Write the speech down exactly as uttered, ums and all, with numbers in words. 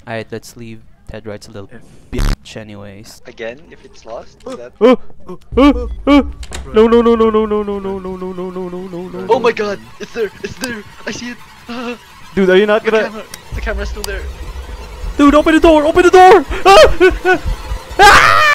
Alright, let's leave. Ted Wright's a little bitch anyways. Again, if it's lost, is that... Oh, oh, oh, oh. No, no, no, no, no, no, no, no, no, no, no, no, no, no, no. Oh my god! It's there! It's there! I see it! Ah, Dude, are you not the gonna... camera! The camera's still there! Dude, open the door! Open the door! Ah! Ah!